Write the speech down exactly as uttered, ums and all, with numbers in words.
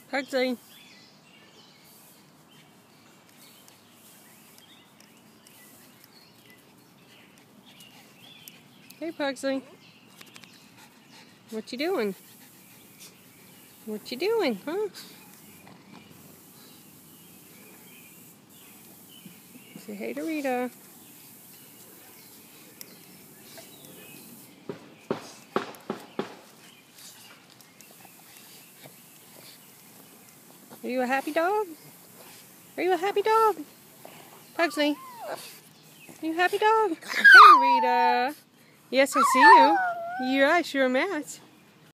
Pugsley. Hey, Pugsley. What you doing? What you doing, huh? Say hey to Rita. Are you a happy dog? Are you a happy dog? Pugsley. Are you a happy dog? Hey, Rita. Yes, I see you. Yeah, I sure am at.